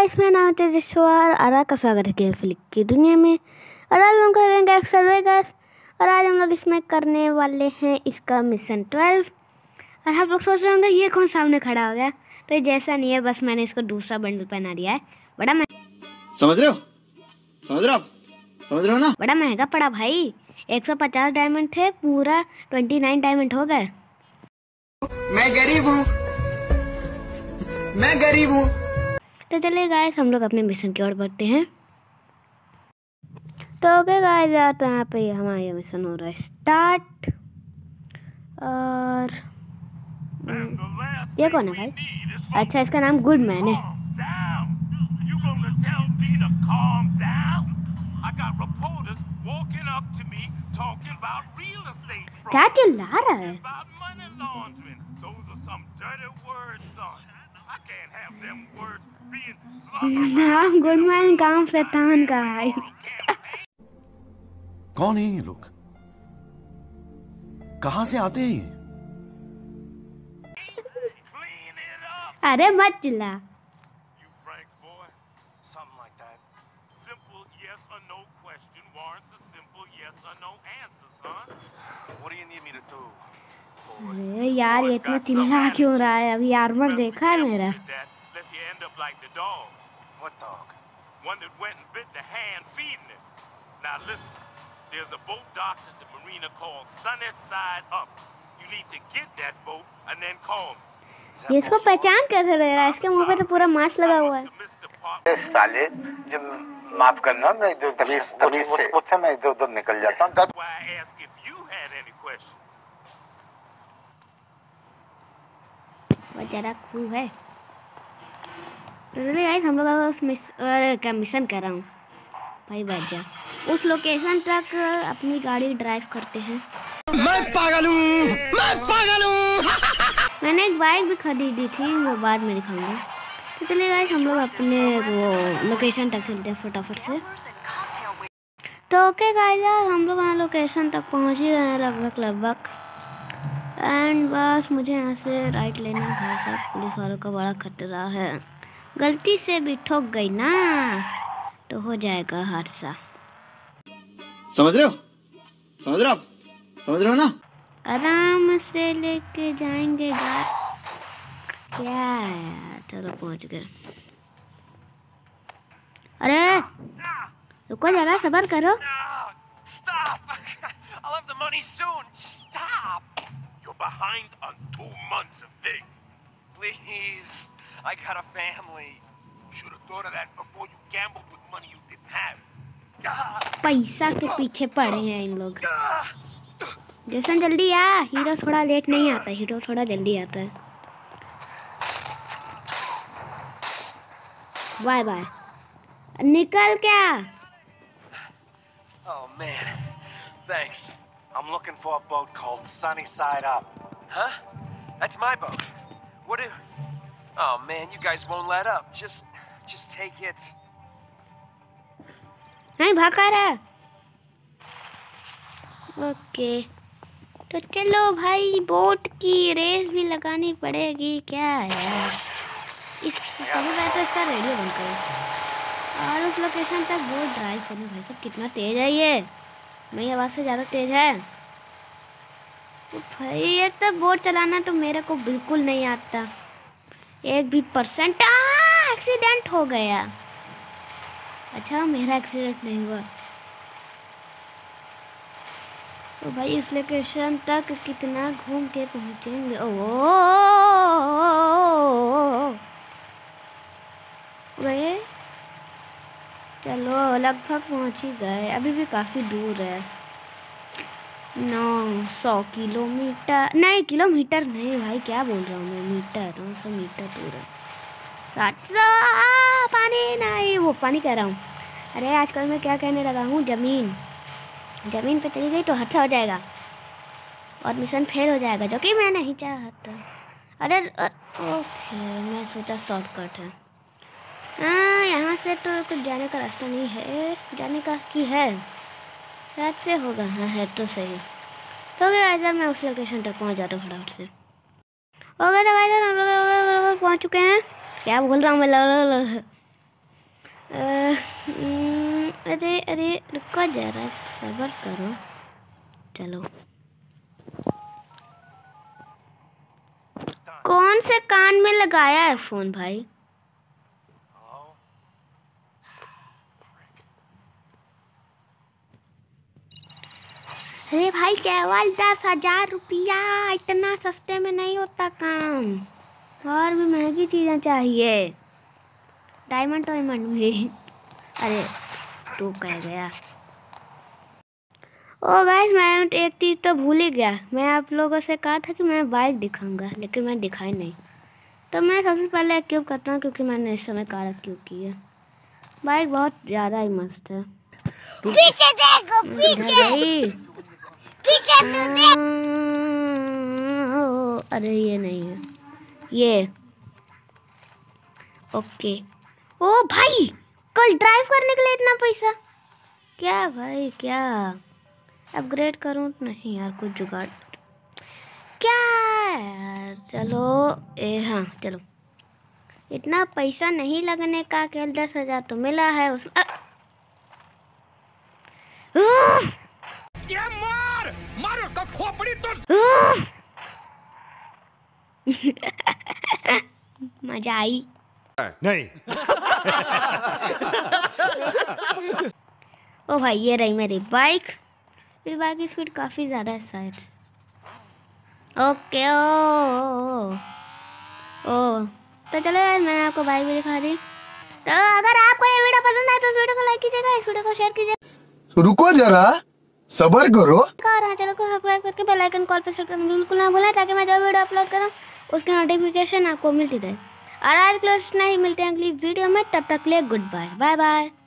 Guys, मेरा नाम है तेजस्वर और आपका स्वागत है गेम फ्लिक की दुनिया में। और आज हम करेंगे सर्वे गाइस। और आज हम लोग इसमें करने वाले हैं इसका मिशन 12। और आप लोग सोच रहे होंगे ये कौन सामने खड़ा हो गया, तो ये जैसा नहीं है, बस मैंने इसको दूसरा बंडल पहना दिया है। बड़ा समझ रहे हो ना? बड़ा महंगा पड़ा भाई। 150 डायमंड थे, पूरा 29 डायमंड हो गए। मैं गरीब हूँ। तो चलिए गाइस, हम लोग अपने मिशन की ओर बढ़ते हैं। तो ओके गाइस, तो यहाँ पे हमारा ये मिशन हो रहा है स्टार्ट। और ये कौन है भाई? अच्छा, इसका नाम गुडमैन है। क्या चिल्ला रहा है? नाम गुडमैन, काम शैतान का है। कौन है ये लोग? कहाँ से आते हैं ये? अरे मत चिल्ला। अरे यार, ये इतना चिल्ला क्यों रहा है? अभी आर्मर देखा है मेरा? What dog? One that went and bit the hand feeding it. Now listen, there's a boat docked at the marina called Sunnyside Up. You need to get that boat and then call me. ये इसको पहचान कैसे ले रहा है? इसके मुंह पे तो पूरा मास्क लगा हुआ है। साले, जब माफ करना, मैं जो तमीज से मैं इधर-उधर निकल जाता हूँ। Why I ask if you had any questions? वो जरा खूब है। चलिए गाइस, हम लोग उस मिशन कर रहा हूँ भाई। बैठ जा। उस लोकेशन तक अपनी गाड़ी ड्राइव करते हैं। मैं पागल हूँ। मैंने एक बाइक भी खरीदी थी, वो बाद में दिखाऊंगा। तो चलिए गाइस, हम लोग अपने वो लोकेशन तक चलते हैं फटाफट से। तो ओके गाइस, हम लोग वहाँ लोकेशन तक पहुँच ही गए हैं लगभग। एंड बस मुझे यहाँ से राइट लेना है भाई साहब। पुलिस वालों का बड़ा खतरा है। गलती से भी ठोक गई ना तो हो जाएगा हादसा। समझ रहे हो ना? आराम से लेके जाएंगे क्या है? चलो पहुंच गए। अरे रुको जरा, सब्र करो। Stop! I'll have the money soon. Stop! You're behind on 2 months of thing. Please, I got a family. Should have thought of that before you gambled with money you didn't have. पैसा के पीछे पड़े हैं इन लोग। जैसन जल्दी आ, hero थोड़ा late नहीं आता, हीरो थोड़ा जल्दी आता है। Bye bye. निकल क्या? Oh man, thanks. I'm looking for a boat called Sunnyside Up. Huh? That's my boat. What do? Oh man, you guys won't let up. Just take it. नहीं भागा रहा। ओके, तो चलो भाई, बोट की race भी लगानी पड़ेगी। क्या है सही बात है, इसका रेडियो बंद करो और उस लोकेशन तक बोट ड्राइव करो। भाई साहब कितना तेज है ये, मेरी आवाज़ से ज़्यादा तेज है। तो भाई ये तो बोट चलाना तो मेरे को बिल्कुल नहीं आता, 1% भी। एक्सीडेंट हो गया। अच्छा, मेरा एक्सीडेंट नहीं हुआ। तो भाई इस लोकेशन तक कितना घूम के पहुंचेंगे? गए, चलो लगभग पहुंच ही गए। अभी भी काफ़ी दूर है, 900 किलोमीटर। नहीं, किलोमीटर नहीं भाई, क्या बोल रहा हूँ मैं, मीटर। 900 मीटर दूर है। 700। पानी नहीं, वो पानी कह रहा हूँ। अरे आजकल मैं क्या कहने लगा हूँ, ज़मीन पे चली गई तो हादसा हो जाएगा और मिशन फेल हो जाएगा, जो कि मैं नहीं चाहता। अरे ओके, मैं सोचा शॉर्टकट है। हाँ, यहाँ से तो कुछ जाने का रास्ता नहीं है, जाने का की है शायद से होगा। हाँ है तो सही। तो गाइस, मैं उस लोकेशन तक पहुँच जाता हूँ फटाफट से। ओके तो गाइस, हम लोग पहुँच चुके हैं। क्या बोल रहा हूँ मैं? अरे अरे रुको जरा सब्र करो। चलो कौन से कान में लगाया है फोन भाई? अरे भाई केवल 10,000 रुपया, इतना सस्ते में नहीं होता काम, और भी महंगी चीज़ें चाहिए। डायमंड भी। अरे तू कह गया। ओ गाइस मैं एक चीज़ तो भूल ही गया। मैं आप लोगों से कहा था कि मैं बाइक दिखाऊंगा, लेकिन मैं दिखाई नहीं। तो मैं सबसे पहले क्यूब करता हूँ, क्योंकि मैंने इस समय कार क्यूब की है। बाइक बहुत ज़्यादा ही मस्त है। पीछे देखो, पीछे तो देख। अरे ये नहीं है, ये ओके। ओ भाई कल ड्राइव करने के लिए इतना पैसा क्या भाई? क्या अपग्रेड करूं? नहीं यार कुछ जुगाड़ क्या यार। चलो हाँ चलो, इतना पैसा नहीं लगने का, केवल 10,000 तो मिला है उसमें। मार उसका खोपड़ी तोड़। मजा आई नहीं। ओ भाई ये रही मेरी बाइक। इस बाइक की स्पीड काफ़ी ज़्यादा है शायद। ओके ओ तो चलो यार मैंने आपको बाइक भी दिखा दी। तो अगर आपको ये वीडियो पसंद आए तो इस वीडियो को लाइक कीजिएगा, इस वीडियो को शेयर कीजिएगा। रुको जरा सबर करो। और हाँ चैनल को सब्सक्राइब करके बेल आइकन कॉल पर सेट करना बिल्कुल ना भूलें, ताकि मैं जो वीडियो अपलोड करूँ उसकी नोटिफिकेशन आपको मिलती रहे। और आज के लिए इतना ही, मिलते हैं अगली वीडियो में, तब तक के लिए गुड बाय, बाय बाय।